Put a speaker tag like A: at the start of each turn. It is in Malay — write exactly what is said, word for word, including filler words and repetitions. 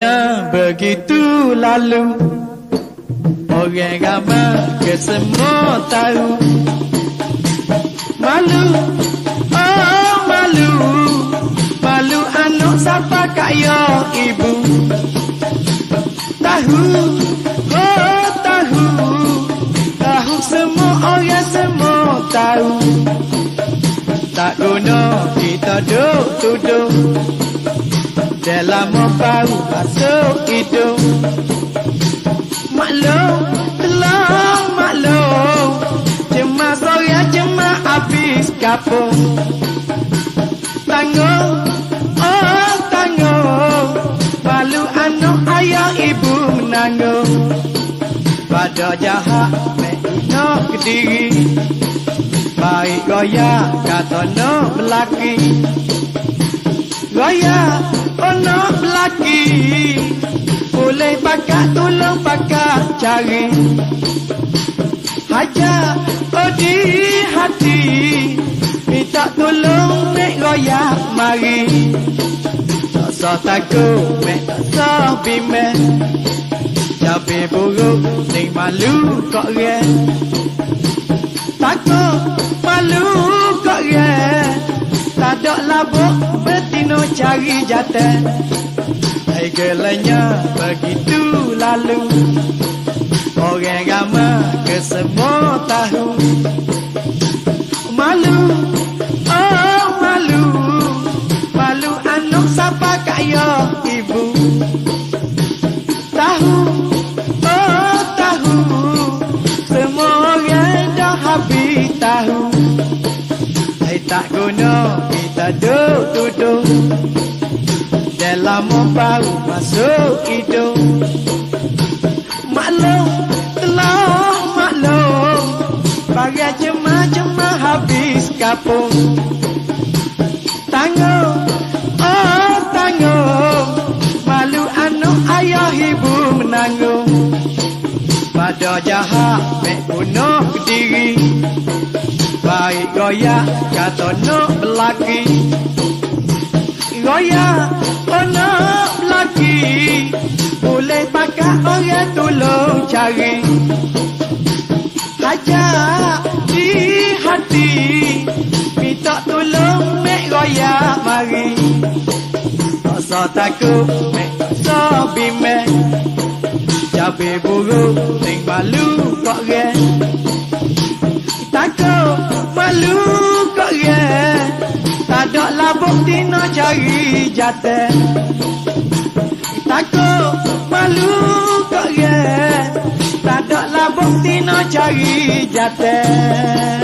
A: Begitu lalu orang ramai ke semua tahu malu, oh malu, malu anak siapa kaya ibu. Tahu, oh tahu, tahu semua orang semua tahu. Tak guna kita duk tuduh dalam bau masuk hidung. Maklum, telah maklum, cuma saya cuma habis kapung. Tanggung, oh tanggung, malu anak ayah ibu menanggung. Pada jahat nak kediri, baik goya kata nak belaki. Goya oh nak belaki, boleh pakai tolong pakai cari. Hajat oh di hati, minta tolong mek goya mari. Tak usah takut mek tak usah bimbang, cabe buruk ning malu kok re. Takut malu kok re, tak ada labuk betino cari jatah. Segalanya begitu lalu orang ramai ke semua tahu. Malu, oh malu, malu anak siapa kaya ibu. Tahu, oh tahu, semua orang dah habis tahu. Hai tak guna kita duduk-duduk dalam bau masuk hidung. Maklum, telah maklum, bagai cema-cema habis kapung. Tanggung, oh tanggung, malu anak ayah ibu menanggung. Pada jahat mek bunuh diri, baik goyak kata nak belaki. Goyak oh nak belaki, boleh pakai orang tolong cari. Hajat di hati, minta tolong mek goyak mari. Tak usah takut mek tak usah bimbang, cabe buruk ning malu kok re. Takut malu kok re, tak ada labuk dina cari jatah. Takut malu kok re, tak ada labuk dina cari jatah.